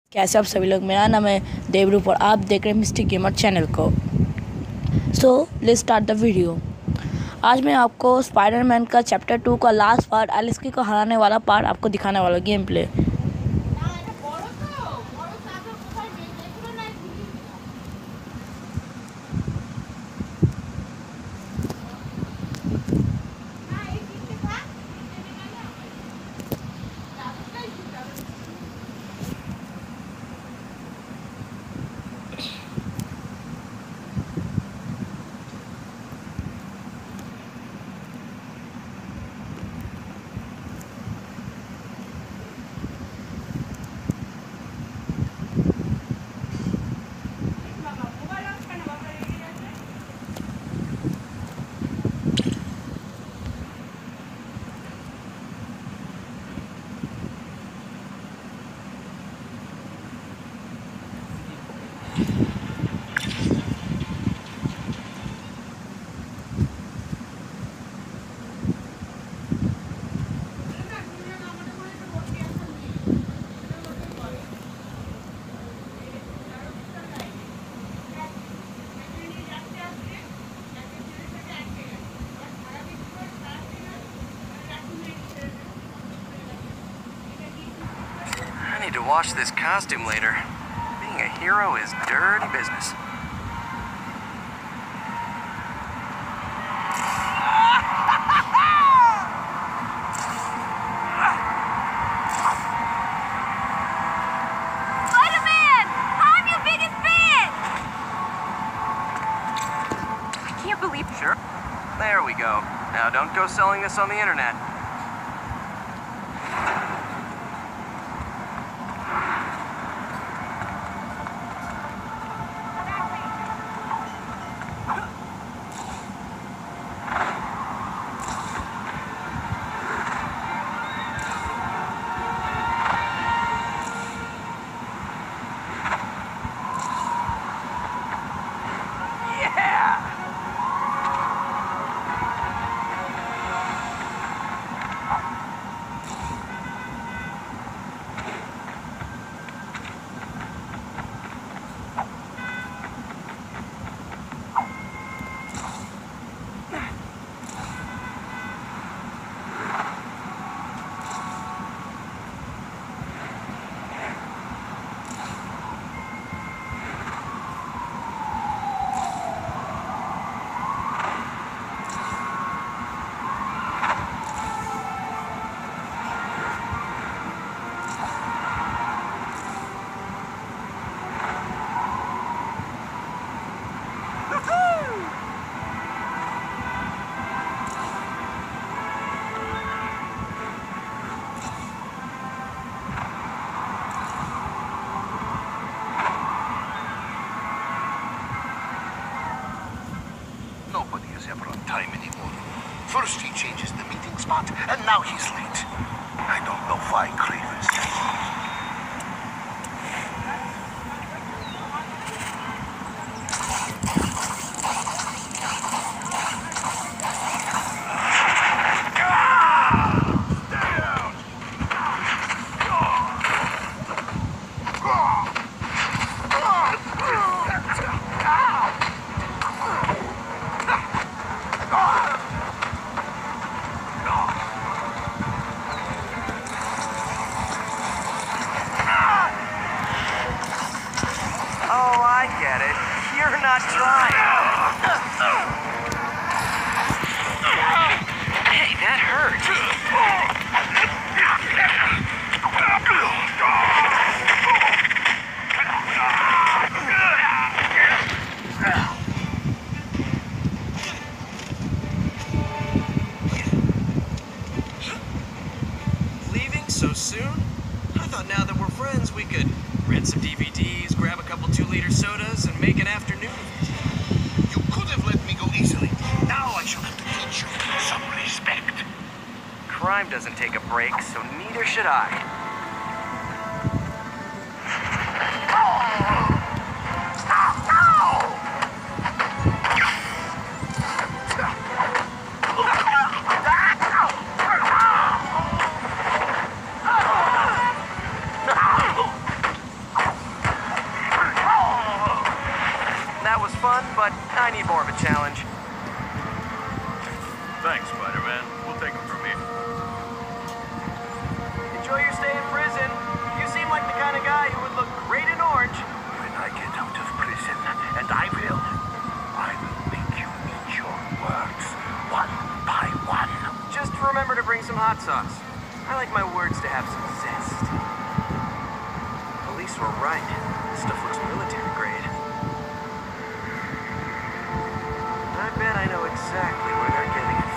कैसे आप सभी लोग। मेरा नाम है देवरूप और आप देख रहे हैं मिस्टिक गेमर चैनल को। So let's start the video. आज मैं आपको स्पाइडरमैन का चैप्टर 2 का लास्ट पार्ट, एलिस्की को हराने वाला पार्ट आपको दिखाने वाला game play. I need to wash this costume later. Being a hero is dirty business. Spider-Man! I'm your biggest fan! I can't believe... Sure. There we go. Now don't go selling this on the internet. Nobody is ever on time anymore. First he changes the meeting spot, and now he's late. I don't know why Kraven's Oh, I get it. You're not trying. Hey, that hurt. Leaving so soon? I thought now that we're friends, we could rent some DVDs, grab a couple 2-liter sodas, and make an afternoon. You could have let me go easily. Now I shall have to teach you some respect. Crime doesn't take a break, so neither should I. Spider-Man. We'll take him from here. Enjoy your stay in prison. You seem like the kind of guy who would look great in orange. When I get out of prison, and I will make you eat your words one by one. Just remember to bring some hot sauce. I like my words to have some zest. Police were right. This stuff looks military grade. I bet I know exactly where they're getting it